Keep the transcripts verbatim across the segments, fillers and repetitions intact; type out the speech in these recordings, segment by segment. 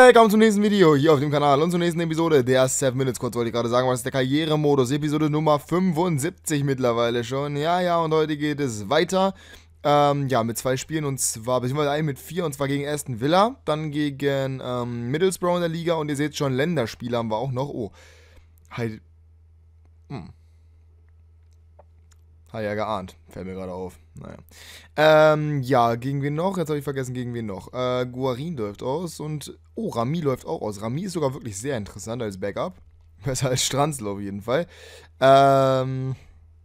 Willkommen zum nächsten Video hier auf dem Kanal und zur nächsten Episode der seven Minutes Kurz wollte ich gerade sagen, was ist der Karrieremodus, Episode Nummer fünfundsiebzig mittlerweile schon. Ja, ja, und heute geht es weiter, ähm, ja, mit zwei Spielen und zwar, beziehungsweise einen mit vier und zwar gegen Aston Villa, dann gegen, ähm, Middlesbrough in der Liga und ihr seht schon, Länderspiele haben wir auch noch. Oh, halt, hm. Hat ja geahnt. Fällt mir gerade auf. Naja. Ähm, ja, gegen wen noch? Jetzt habe ich vergessen, gegen wen noch. Äh, Guarin läuft aus und... Oh, Rami läuft auch aus. Rami ist sogar wirklich sehr interessant als Backup. Besser als Stranzl auf jeden Fall. Ähm...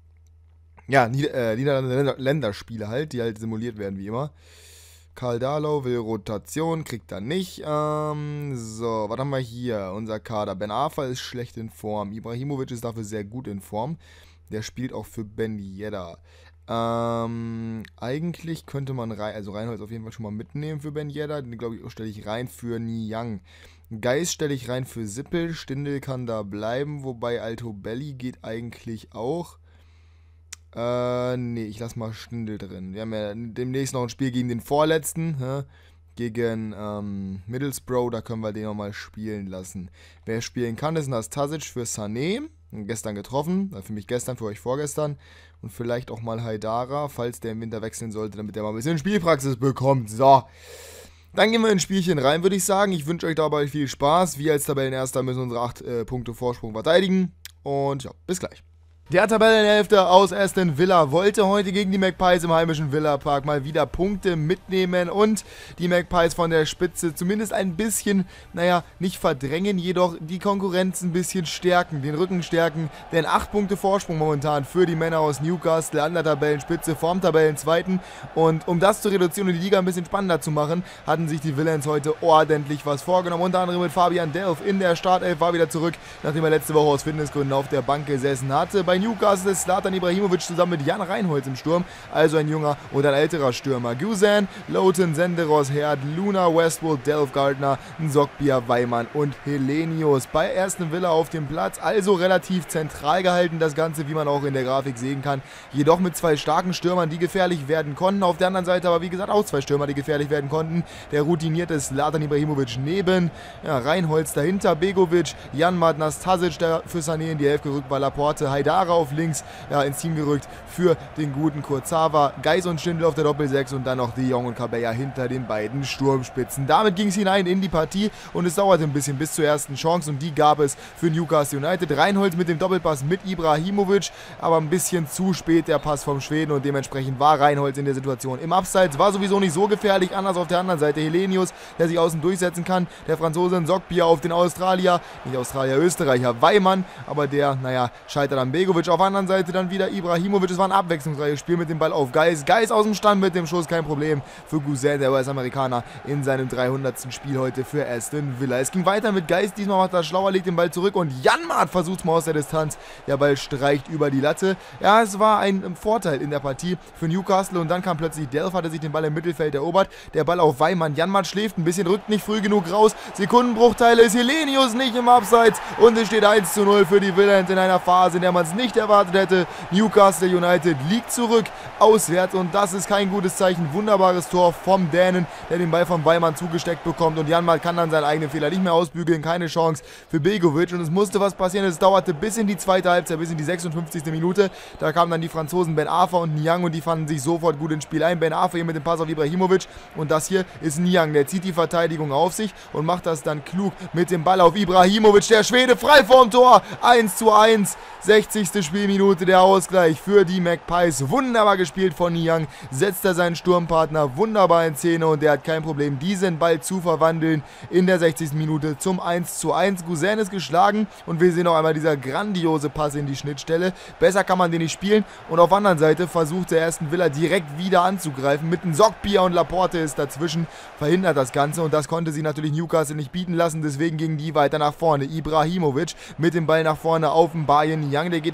Ja, Nieder äh, Niederlande Länderspiele halt, die halt simuliert werden, wie immer. Karl Darlow will Rotation, kriegt er nicht. Ähm, so, was haben wir hier? Unser Kader. Ben Arfa ist schlecht in Form. Ibrahimovic ist dafür sehr gut in Form. Der spielt auch für Ben Yedder. Ähm, eigentlich könnte man rein, also Reinholz auf jeden Fall schon mal mitnehmen für Ben Yedder. Den, glaube ich, stelle ich rein für Niang. Geist stelle ich rein für Sippel. Stindl kann da bleiben, wobei Altobelli geht eigentlich auch. Äh, nee, ich lasse mal Stindl drin. Wir haben ja demnächst noch ein Spiel gegen den Vorletzten, hä? Gegen ähm, Middlesbrough, da können wir den nochmal spielen lassen. Wer spielen kann, ist Nastasic für Sané. Gestern getroffen, für mich gestern, für euch vorgestern. Und vielleicht auch mal Haidara, falls der im Winter wechseln sollte, damit der mal ein bisschen Spielpraxis bekommt. So, dann gehen wir ins Spielchen rein, würde ich sagen. Ich wünsche euch dabei viel Spaß. Wir als Tabellenerster müssen unsere acht äh, Punkte Vorsprung verteidigen. Und ja, bis gleich. Der Tabellenhälfte aus Aston Villa wollte heute gegen die Magpies im heimischen Villa Park mal wieder Punkte mitnehmen und die Magpies von der Spitze zumindest ein bisschen, naja, nicht verdrängen, jedoch die Konkurrenz ein bisschen stärken, den Rücken stärken, denn acht Punkte Vorsprung momentan für die Männer aus Newcastle an der Tabellenspitze vom Tabellenzweiten und um das zu reduzieren und die Liga ein bisschen spannender zu machen, hatten sich die Villains heute ordentlich was vorgenommen, unter anderem mit Fabian Delph in der Startelf, war wieder zurück, nachdem er letzte Woche aus Fitnessgründen auf der Bank gesessen hatte. Bei Newcastle ist Zlatan Ibrahimovic zusammen mit Jan Reinholz im Sturm, also ein junger und ein älterer Stürmer. Guzan, Lowton, Senderos, Herd, Luna, Westwood, Delph Gardner, Nsokbia, Weimann und Helenius. Bei Aston Villa auf dem Platz, also relativ zentral gehalten das Ganze, wie man auch in der Grafik sehen kann. Jedoch mit zwei starken Stürmern, die gefährlich werden konnten. Auf der anderen Seite aber wie gesagt auch zwei Stürmer, die gefährlich werden konnten. Der routinierte Zlatan Ibrahimovic neben, ja, Reinholz dahinter, Begovic, Janmat, Nastasic, der für Sané in die Elf gerückt war, Laporte, Haidara auf links, ja, ins Team gerückt für den guten Kurzawa, Geis und Stindl auf der Doppel-sechs und dann noch De Jong und Cabella hinter den beiden Sturmspitzen. Damit ging es hinein in die Partie und es dauerte ein bisschen bis zur ersten Chance und die gab es für Newcastle United. Reinholz mit dem Doppelpass mit Ibrahimovic, aber ein bisschen zu spät der Pass vom Schweden und dementsprechend war Reinholz in der Situation im Abseits, war sowieso nicht so gefährlich, anders auf der anderen Seite Helenius, der sich außen durchsetzen kann, der Franzose Nsokbia auf den Australier, nicht Australier, Österreicher, Weimann, aber der, naja, scheitert an Begovic. Auf der anderen Seite dann wieder Ibrahimovic. Es war ein abwechslungsreiches Spiel mit dem Ball auf Geis. Geis aus dem Stand mit dem Schuss, kein Problem für Guzan, der U S-Amerikaner, in seinem dreihundertsten Spiel heute für Aston Villa. Es ging weiter mit Geis. Diesmal macht er schlauer, legt den Ball zurück und Janmat versucht mal aus der Distanz. Der Ball streicht über die Latte. Ja, es war ein Vorteil in der Partie für Newcastle und dann kam plötzlich Delph, hatte sich den Ball im Mittelfeld erobert. Der Ball auf Weimann. Janmat schläft ein bisschen, rückt nicht früh genug raus. Sekundenbruchteile, ist Helenius nicht im Abseits und es steht eins zu null für die Villains in einer Phase, in der man es nicht erwartet hätte. Newcastle United liegt zurück, auswärts und das ist kein gutes Zeichen. Wunderbares Tor vom Dänen, der den Ball von Weimann zugesteckt bekommt und Janmat kann dann seinen eigenen Fehler nicht mehr ausbügeln. Keine Chance für Begovic und es musste was passieren. Es dauerte bis in die zweite Halbzeit, bis in die sechsundfünfzigste Minute. Da kamen dann die Franzosen Ben Arfa und Niang und die fanden sich sofort gut ins Spiel ein. Ben Arfa hier mit dem Pass auf Ibrahimovic und das hier ist Niang. Der zieht die Verteidigung auf sich und macht das dann klug mit dem Ball auf Ibrahimovic. Der Schwede frei vorm Tor. eins zu eins. sechzigste Spielminute, der Ausgleich für die Magpies. Wunderbar gespielt von Niang. Setzt er seinen Sturmpartner wunderbar in Szene und der hat kein Problem, diesen Ball zu verwandeln in der sechzigsten Minute zum eins zu eins. Guzan ist geschlagen und wir sehen noch einmal dieser grandiose Pass in die Schnittstelle. Besser kann man den nicht spielen und auf der anderen Seite versucht der Aston Villa direkt wieder anzugreifen. Mit einem Nsokbia und Laporte ist dazwischen, verhindert das Ganze und das konnte sie natürlich Newcastle nicht bieten lassen. Deswegen gingen die weiter nach vorne. Ibrahimovic mit dem Ball nach vorne auf den Bayern. Niang, der geht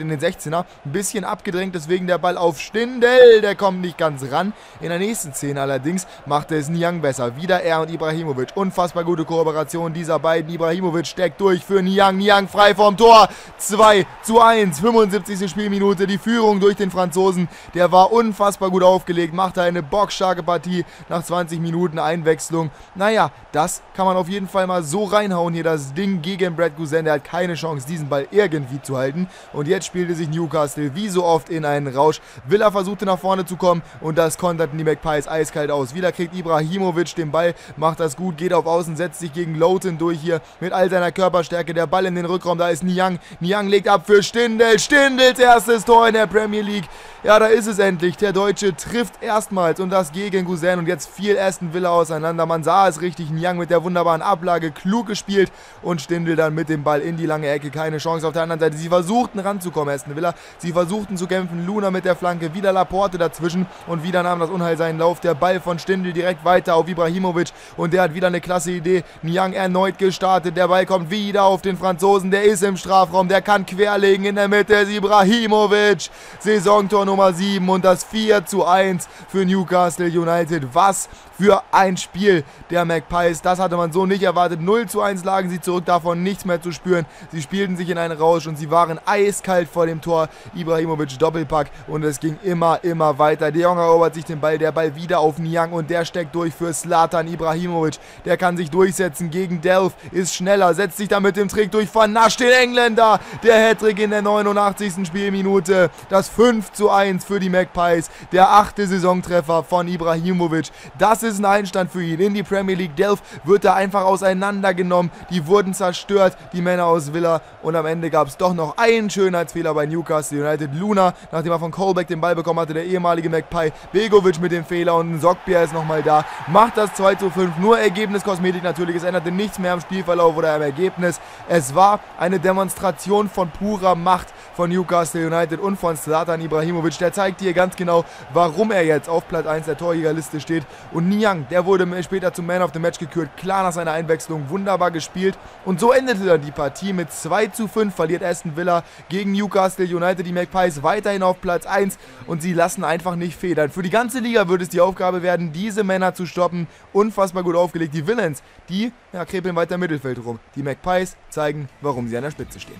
in den sechzehner. Ein bisschen abgedrängt, deswegen der Ball auf Stindl. Der kommt nicht ganz ran. In der nächsten Szene allerdings machte es Niang besser. Wieder er und Ibrahimovic. Unfassbar gute Kooperation dieser beiden. Ibrahimovic steckt durch für Niang. Niang frei vom Tor. zwei zu eins. fünfundsiebzigste Spielminute. Die Führung durch den Franzosen. Der war unfassbar gut aufgelegt. Machte eine bockstarke Partie nach zwanzig Minuten Einwechslung. Naja, das kann man auf jeden Fall mal so reinhauen hier. Das Ding gegen Brad Guzan. Der hat keine Chance, diesen Ball irgendwie zu halten. Und jetzt spielte sich Newcastle wie so oft in einen Rausch. Villa versuchte nach vorne zu kommen und das konterten die Magpies eiskalt aus. Wieder kriegt Ibrahimovic den Ball, macht das gut, geht auf Außen, setzt sich gegen Lowton durch hier mit all seiner Körperstärke. Der Ball in den Rückraum, da ist Niang. Niang legt ab für Stindl. Stindls erstes Tor in der Premier League. Ja, da ist es endlich. Der Deutsche trifft erstmals und das gegen Guzan und jetzt fiel Aston Villa auseinander. Man sah es richtig. Niang mit der wunderbaren Ablage, klug gespielt und Stindl dann mit dem Ball in die lange Ecke. Keine Chance auf der anderen Seite. Sie versuchten ranzukommen, Aston Villa. Sie versuchten zu kämpfen. Luna mit der Flanke, wieder Laporte dazwischen und wieder nahm das Unheil seinen Lauf. Der Ball von Stindl direkt weiter auf Ibrahimovic und der hat wieder eine klasse Idee. Niang erneut gestartet. Der Ball kommt wieder auf den Franzosen. Der ist im Strafraum. Der kann querlegen. In der Mitte ist Ibrahimovic. Saisontor Nummer sieben und das vier zu eins für Newcastle United. Was für ein Spiel der Magpies. Das hatte man so nicht erwartet. null zu eins lagen sie zurück, davon nichts mehr zu spüren. Sie spielten sich in einen Rausch und sie waren eiskalt vor dem Tor. Ibrahimovic Doppelpack und es ging immer, immer weiter. De Jong erobert sich den Ball, der Ball wieder auf Niang und der steckt durch für Zlatan Ibrahimovic. Der kann sich durchsetzen gegen Delph, ist schneller, setzt sich da mit dem Trick durch, vernascht den Engländer. Der Hattrick in der neunundachtzigsten Spielminute. Das fünf zu eins für die Magpies. Der achte Saisontreffer von Ibrahimovic. Das ist ein Einstand für ihn in die Premier League. Delph wird da einfach auseinandergenommen. Die wurden zerstört, die Männer aus Villa. Und am Ende gab es doch noch einen Schönheitsfehler bei Newcastle United. Luna, nachdem er von Colbeck den Ball bekommen hatte, der ehemalige Magpie. Begovic mit dem Fehler und Sokbia ist nochmal da. Macht das zwei zu fünf. Nur Ergebniskosmetik natürlich. Es änderte nichts mehr am Spielverlauf oder am Ergebnis. Es war eine Demonstration von purer Macht von Newcastle United und von Zlatan Ibrahimovic. Der zeigt hier ganz genau, warum er jetzt auf Platz eins der Torjägerliste steht. Und Niang, der wurde später zum Man of the Match gekürt. Klar nach seiner Einwechslung, wunderbar gespielt. Und so endete dann die Partie mit zwei zu fünf. Verliert Aston Villa gegen Newcastle United. Die Magpies weiterhin auf Platz eins und sie lassen einfach nicht federn. Für die ganze Liga wird es die Aufgabe werden, diese Männer zu stoppen. Unfassbar gut aufgelegt. Die Villains, die ja, krepeln weiter im Mittelfeld rum. Die Magpies zeigen, warum sie an der Spitze stehen.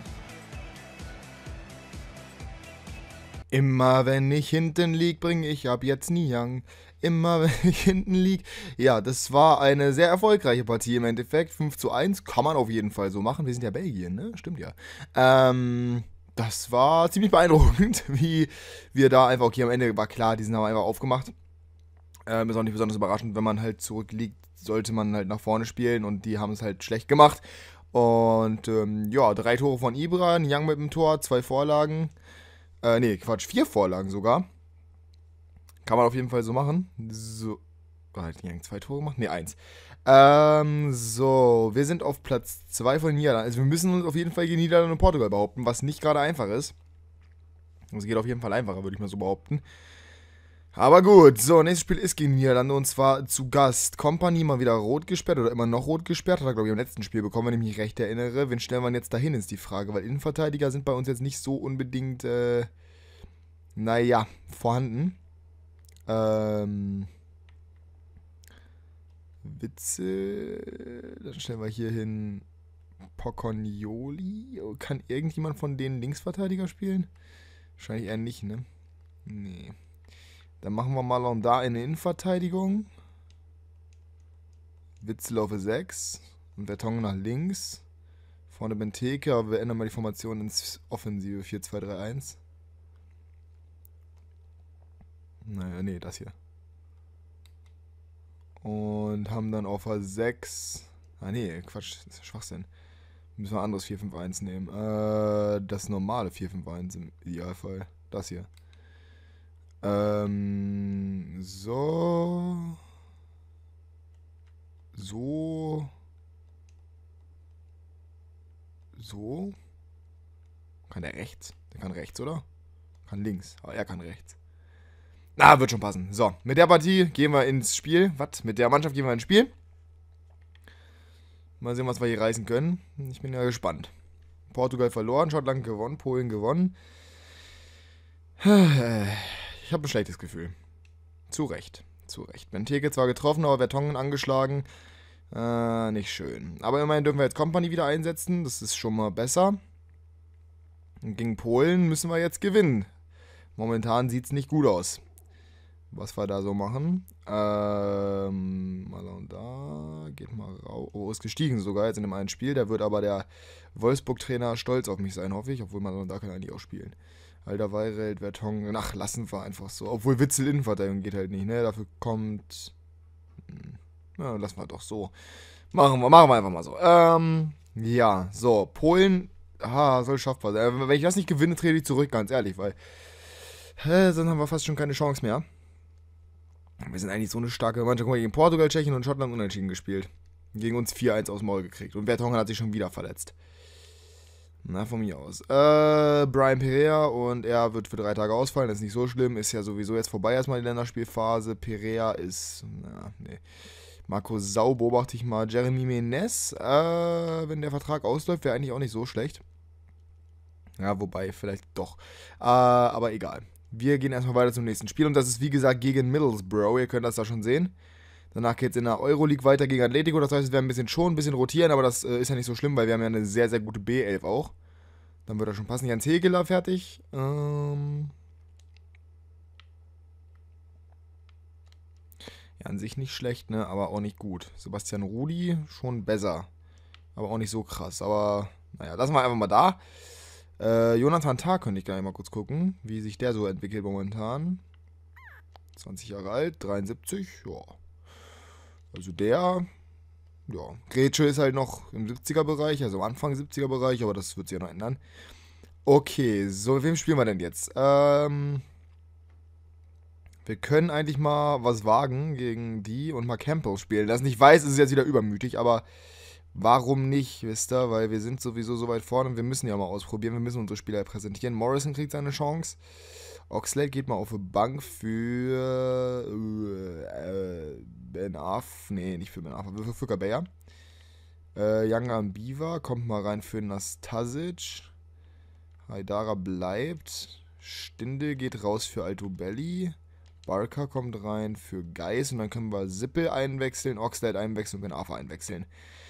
Immer wenn ich hinten lieg, bringe ich ab jetzt Niang. Immer wenn ich hinten lieg. Ja, das war eine sehr erfolgreiche Partie im Endeffekt. fünf zu eins kann man auf jeden Fall so machen. Wir sind ja Belgien, ne? Stimmt ja. Ähm, das war ziemlich beeindruckend, wie wir da einfach, okay, am Ende war klar, die sind aber einfach aufgemacht. Ähm, ist auch nicht besonders überraschend, wenn man halt zurückliegt, sollte man halt nach vorne spielen und die haben es halt schlecht gemacht. Und ähm, ja, drei Tore von Ibra, Niang mit dem Tor, zwei Vorlagen. Äh, nee, Quatsch, vier Vorlagen sogar. Kann man auf jeden Fall so machen. So. Hat Niang zwei Tore gemacht? Ne, eins. Ähm, so. Wir sind auf Platz zwei von Niederlanden. Also wir müssen uns auf jeden Fall gegen Niederlande und Portugal behaupten, was nicht gerade einfach ist. Es geht auf jeden Fall einfacher, würde ich mal so behaupten. Aber gut, so, nächstes Spiel ist gegen Niederlande und zwar zu Gast. Kompanie mal wieder rot gesperrt oder immer noch rot gesperrt. Hat er, glaube ich, im letzten Spiel bekommen, wenn ich mich recht erinnere. Wen stellen wir jetzt dahin, ist die Frage, weil Innenverteidiger sind bei uns jetzt nicht so unbedingt, äh, naja, vorhanden. Ähm, Witze, dann stellen wir hier hin Pocognoli. Kann irgendjemand von denen Linksverteidiger spielen? Wahrscheinlich eher nicht, ne? Nee. Dann machen wir mal da in der Innenverteidigung. Witzel auf sechs. Und Vertonghen nach links. Vorne Benteke, aber wir ändern mal die Formation ins Offensive vier zwei drei eins. Naja, nee, das hier. Und haben dann auf sechs. Ah, nee, Quatsch, das ist ja Schwachsinn. Müssen wir ein anderes vier fünf eins nehmen. Äh, das normale vier fünf eins im Idealfall. Das hier. Ähm, so. So. So. Kann der rechts? Der kann rechts, oder? Kann links. Aber er kann rechts. Na, wird schon passen. So, mit der Partie gehen wir ins Spiel. Was? Mit der Mannschaft gehen wir ins Spiel. Mal sehen, was wir hier reißen können. Ich bin ja gespannt. Portugal verloren, Schottland gewonnen, Polen gewonnen. Ich habe ein schlechtes Gefühl. Zu Recht. Zu Recht. Benteke zwar getroffen, aber Vertonghen angeschlagen. Äh, nicht schön. Aber immerhin dürfen wir jetzt Kompanie wieder einsetzen. Das ist schon mal besser. Und gegen Polen müssen wir jetzt gewinnen. Momentan sieht es nicht gut aus. Was wir da so machen. Ähm, mal und da. Geht mal raus. Oh, ist gestiegen sogar jetzt in dem einen Spiel. Da wird aber der Wolfsburg-Trainer stolz auf mich sein, hoffe ich. Obwohl man da kann eigentlich auch spielen. Alter Weireld, Vertonghen. Ach, lassen wir einfach so. Obwohl Witzel Innenverteidigung geht halt nicht, ne? Dafür kommt. Hm, ja, lassen wir doch so. Machen wir, machen wir einfach mal so. Ähm, ja, so. Polen. Ha, soll schaffbar sein. Wenn ich das nicht gewinne, trete ich zurück, ganz ehrlich, weil. Hä, dann haben wir fast schon keine Chance mehr. Wir sind eigentlich so eine starke Mannschaft. Guck mal, gegen Portugal, Tschechien und Schottland unentschieden gespielt. Gegen uns vier eins aus dem Maul gekriegt. Und Vertonghen hat sich schon wieder verletzt. Na, von mir aus. Äh, Brian Perea und er wird für drei Tage ausfallen. Das ist nicht so schlimm. Ist ja sowieso jetzt vorbei erstmal die Länderspielphase. Perea ist, na, nee. Marco Sau beobachte ich mal. Jeremy Menez, äh, wenn der Vertrag ausläuft, wäre eigentlich auch nicht so schlecht. Ja, wobei, vielleicht doch. Äh, aber egal. Wir gehen erstmal weiter zum nächsten Spiel. Und das ist, wie gesagt, gegen Middlesbrough. Ihr könnt das da schon sehen. Danach geht es in der Euroleague weiter gegen Atletico. Das heißt, wir werden ein bisschen schon, ein bisschen rotieren. Aber das äh, ist ja nicht so schlimm, weil wir haben ja eine sehr, sehr gute B elf auch. Dann wird er schon passen. Jens Hegeler fertig. Ähm ja, an sich nicht schlecht, ne? Aber auch nicht gut. Sebastian Rudi schon besser. Aber auch nicht so krass. Aber, naja, lassen wir einfach mal da. Äh, Jonathan Tah könnte ich gar nicht mal kurz gucken, wie sich der so entwickelt momentan. zwanzig Jahre alt, dreiundsiebzig, ja. Also der, ja. Grätsche ist halt noch im siebziger-Bereich, also am Anfang siebziger-Bereich, aber das wird sich ja noch ändern. Okay, so, mit wem spielen wir denn jetzt? Ähm, wir können eigentlich mal was wagen gegen die und mal Campbell spielen. Das nicht weiß, ist es jetzt wieder übermütig, aber warum nicht, wisst ihr? Weil wir sind sowieso so weit vorne und wir müssen ja mal ausprobieren. Wir müssen unsere Spieler präsentieren. Morrison kriegt seine Chance. Oxlade geht mal auf die Bank für äh, Ben Arf. Nee, nicht für Ben Arf, für Fücker Bayer. Äh, Younger Biva kommt mal rein für Nastasic. Haidara bleibt. Stindl geht raus für Altobelli. Barker kommt rein für Geis. Und dann können wir Sippel einwechseln, Oxlade einwechseln und Ben Arfa einwechseln.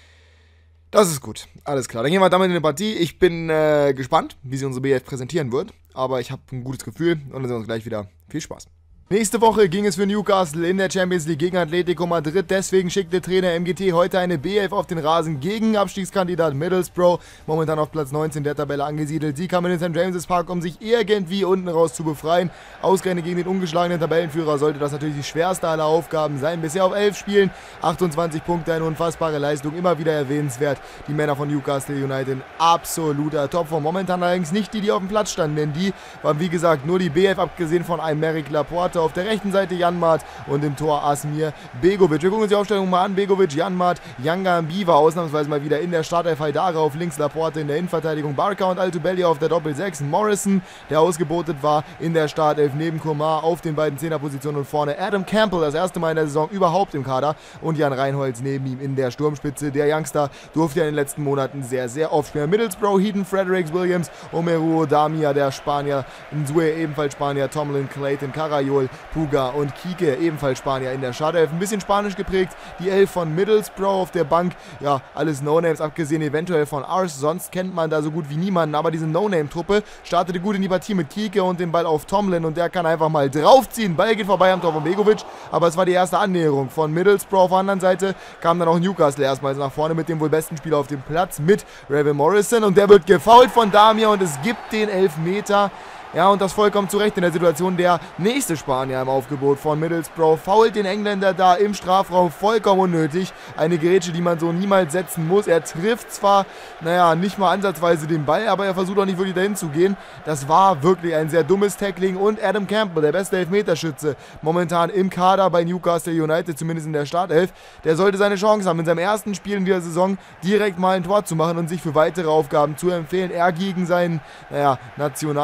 Das ist gut. Alles klar. Dann gehen wir damit in die Partie. Ich bin äh, gespannt, wie sie unsere B elf präsentieren wird. Aber ich habe ein gutes Gefühl und dann sehen wir uns gleich wieder. Viel Spaß. Nächste Woche ging es für Newcastle in der Champions League gegen Atletico Madrid. Deswegen schickte Trainer M G T heute eine B elf auf den Rasen gegen Abstiegskandidat Middlesbrough. Momentan auf Platz neunzehn der Tabelle angesiedelt. Sie kamen in den Sankt James's Park, um sich irgendwie unten raus zu befreien. Ausgerechnet gegen den ungeschlagenen Tabellenführer sollte das natürlich die schwerste aller Aufgaben sein. Bisher auf elf Spielen, achtundzwanzig Punkte, eine unfassbare Leistung. Immer wieder erwähnenswert. Die Männer von Newcastle United absoluter Topform. Momentan allerdings nicht die, die auf dem Platz standen, denn die waren wie gesagt nur die B elf, abgesehen von Aymeric Laporte. Auf der rechten Seite Janmaat und im Tor Asmir Begovic. Wir gucken uns die Aufstellung mal an. Begovic, Janmaat, Younger Biva ausnahmsweise mal wieder in der Startelf. Haidara auf links, Laporte in der Innenverteidigung, Barker und Altobelli auf der Doppel sechs. Morrison, der ausgebotet war in der Startelf neben Komar auf den beiden Zehnerpositionen und vorne Adam Campbell, das erste Mal in der Saison überhaupt im Kader und Jan Reinholz neben ihm in der Sturmspitze. Der Youngster durfte ja in den letzten Monaten sehr, sehr oft spielen. Middlesbrough, Heaton, Fredericks, Williams, Omeru, Damia, der Spanier, Nzue, ebenfalls Spanier, Tomlin, Clayton, Carayol, Puga und Kike, ebenfalls Spanier in der Startelf. Ein bisschen spanisch geprägt. Die Elf von Middlesbrough auf der Bank. Ja, alles No-Names, abgesehen eventuell von Ars. Sonst kennt man da so gut wie niemanden. Aber diese No-Name-Truppe startete gut in die Partie mit Kike und den Ball auf Tomlin. Und der kann einfach mal draufziehen. Ball geht vorbei am Tor von Begovic. Aber es war die erste Annäherung von Middlesbrough. Auf der anderen Seite kam dann auch Newcastle erstmals nach vorne mit dem wohl besten Spieler auf dem Platz, mit Raven Morrison. Und der wird gefoult von Damir und es gibt den Elfmeter. Ja, und das vollkommen zu Recht in der Situation. Der nächste Spanier im Aufgebot von Middlesbrough fault den Engländer da im Strafraum vollkommen unnötig. Eine Grätsche, die man so niemals setzen muss. Er trifft zwar, naja, nicht mal ansatzweise den Ball, aber er versucht auch nicht wirklich dahin zu gehen. Das war wirklich ein sehr dummes Tackling. Und Adam Campbell, der beste Elfmeterschütze, momentan im Kader bei Newcastle United, zumindest in der Startelf, der sollte seine Chance haben, in seinem ersten Spiel in dieser Saison direkt mal ein Tor zu machen und sich für weitere Aufgaben zu empfehlen. Er gegen seinen, naja, Nationalkollegen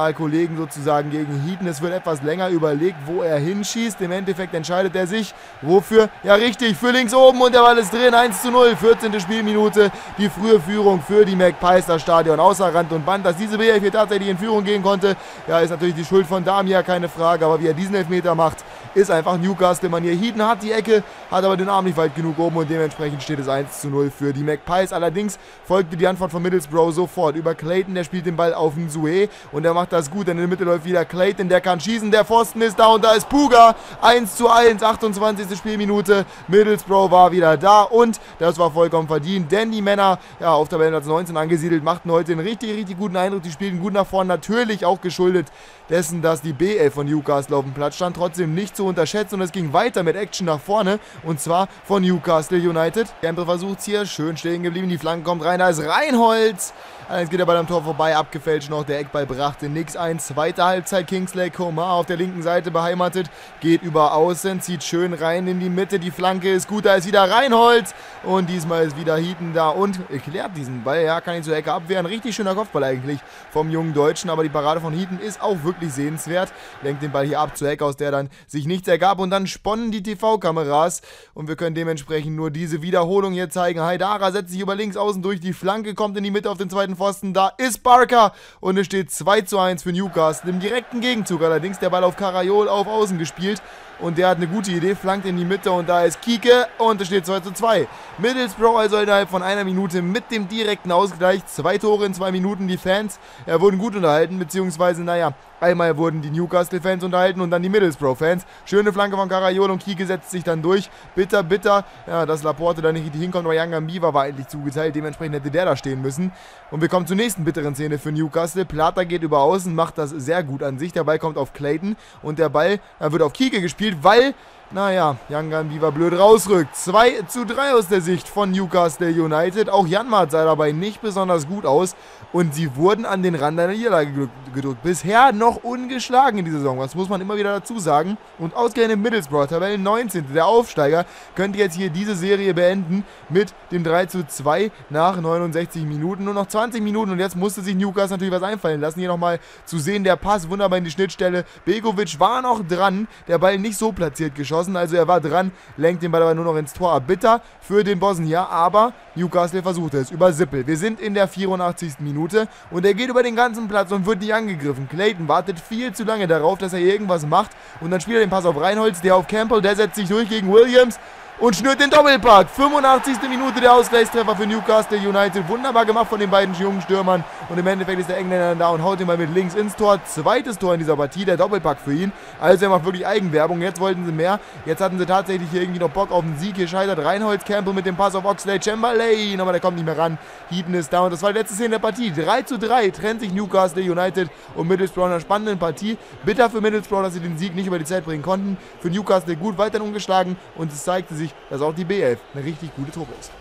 Regen sozusagen gegen Heaton. Es wird etwas länger überlegt, wo er hinschießt. Im Endeffekt entscheidet er sich, wofür? Ja, richtig, für links oben und der Ball ist drin. eins zu null, vierzehnte Spielminute. Die frühe Führung für die Magpies, das Stadion außer Rand und Band. Dass diese B elf hier tatsächlich in Führung gehen konnte, ja, ist natürlich die Schuld von Damir, keine Frage. Aber wie er diesen Elfmeter macht, ist einfach Newcastle-Manier. Heaton hat die Ecke, hat aber den Arm nicht weit genug oben und dementsprechend steht es eins zu null für die Magpies. Allerdings folgte die Antwort von Middlesbrough sofort über Clayton. Der spielt den Ball auf den Nsue und der macht das gut. Denn in der Mitte läuft wieder Clayton, der kann schießen, der Pfosten ist da und da ist Puga. eins zu eins, achtundzwanzigste Spielminute. Middlesbrough war wieder da und das war vollkommen verdient, denn die Männer, ja, auf Tabellenplatz neunzehn angesiedelt, machten heute einen richtig, richtig guten Eindruck. Die spielten gut nach vorne, natürlich auch geschuldet dessen, dass die B elf von Newcastle auf dem Platz stand, trotzdem nicht zu unterschätzen und es ging weiter mit Action nach vorne und zwar von Newcastle United. Campbell versucht es hier, schön stehen geblieben, die Flanke kommt rein, da ist Reinholz. Allerdings geht er bei dem Tor vorbei, abgefälscht noch, der Eckball brachte nix ein. Zweite Halbzeit, Kingsley Coman auf der linken Seite beheimatet, geht über außen, zieht schön rein in die Mitte, die Flanke ist gut, da ist wieder Reinholz und diesmal ist wieder Heaton da und klärt diesen Ball, ja, kann ihn zur Ecke abwehren, richtig schöner Kopfball eigentlich vom jungen Deutschen, aber die Parade von Heaton ist auch wirklich sehenswert, lenkt den Ball hier ab zur Ecke, aus der dann sich nichts ergab und dann sponnen die T V-Kameras und wir können dementsprechend nur diese Wiederholung hier zeigen. Haidara setzt sich über links außen durch, die Flanke kommt in die Mitte auf den zweiten Pfosten, da ist Barker und es steht zwei zu eins für Newcastle. Im direkten Gegenzug allerdings der Ball auf Karajol auf Außen gespielt und der hat eine gute Idee, flankt in die Mitte und da ist Kike und es steht zwei zu zwei. Middlesbrough also innerhalb von einer Minute mit dem direkten Ausgleich, zwei Tore in zwei Minuten, die Fans ja, wurden gut unterhalten, beziehungsweise naja, einmal wurden die Newcastle-Fans unterhalten und dann die Middlesbrough-Fans. Schöne Flanke von Karajol und Kike setzt sich dann durch. Bitter, bitter, ja, dass Laporte da nicht richtig hinkommt, aber Yanga Mbiva war eigentlich zugeteilt, dementsprechend hätte der da stehen müssen. Und wir kommen zur nächsten bitteren Szene für Newcastle. Plata geht über außen, macht das sehr gut an sich. Der Ball kommt auf Clayton und der Ball ja, wird auf Kike gespielt, weil, naja, Yanga Mbiva blöd rausrückt. zwei zu drei aus der Sicht von Newcastle United. Auch Janmaat sah dabei nicht besonders gut aus und sie wurden an den Rand einer Niederlage gedrückt. Bisher noch ungeschlagen in dieser Saison, das muss man immer wieder dazu sagen. Und ausgerechnet Middlesbrough, Tabellen neunzehnte der Aufsteiger, könnte jetzt hier diese Serie beenden mit dem drei zu zwei nach neunundsechzig Minuten. Nur noch zwanzig Minuten und jetzt musste sich Newcastle natürlich was einfallen lassen. Hier nochmal zu sehen, der Pass wunderbar in die Schnittstelle. Begovic war noch dran, der Ball nicht so platziert geschossen, also er war dran, lenkt den Ball aber nur noch ins Tor ab. Bitter für den Bosnier, aber Newcastle versuchte es über Sippel. Wir sind in der vierundachtzigsten Minute und er geht über den ganzen Platz und wird nicht angegriffen. Clayton wartet viel zu lange darauf, dass er irgendwas macht und dann spielt er den Pass auf Reinholz, der auf Campbell, der setzt sich durch gegen Williams und schnürt den Doppelpack. fünfundachtzigste Minute der Ausgleichstreffer für Newcastle United. Wunderbar gemacht von den beiden jungen Stürmern. Und im Endeffekt ist der Engländer da und haut ihn mal mit links ins Tor. Zweites Tor in dieser Partie, der Doppelpack für ihn. Also er macht wirklich Eigenwerbung. Jetzt wollten sie mehr. Jetzt hatten sie tatsächlich hier irgendwie noch Bock auf den Sieg. Hier scheitert Reinholz, Campbell mit dem Pass auf Oxlade-Chamberlain. Aber der kommt nicht mehr ran. Heaton ist da und das war die letzte Szene der Partie. drei zu drei trennt sich Newcastle United und Middlesbrough in einer spannenden Partie. Bitter für Middlesbrough, dass sie den Sieg nicht über die Zeit bringen konnten. Für Newcastle gut weiterhin ungeschlagen und es zeigte sich, dass auch die B elf eine richtig gute Truppe ist.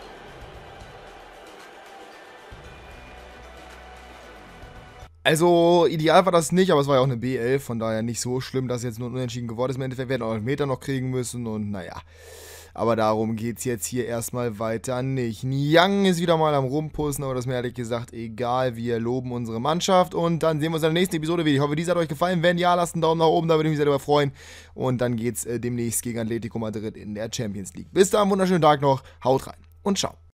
Also, ideal war das nicht, aber es war ja auch eine B elf, von daher nicht so schlimm, dass jetzt nur ein Unentschieden geworden ist. Im Endeffekt werden auch einen Meter noch kriegen müssen und naja. Aber darum geht es jetzt hier erstmal weiter nicht. Niang ist wieder mal am Rumpussen, aber das ist mir ehrlich gesagt egal. Wir loben unsere Mannschaft und dann sehen wir uns in der nächsten Episode wieder. Ich hoffe, diese hat euch gefallen. Wenn ja, lasst einen Daumen nach oben, da würde ich mich sehr darüber freuen. Und dann geht es äh, demnächst gegen Atletico Madrid in der Champions League. Bis dahin, wunderschönen Tag noch, haut rein und ciao.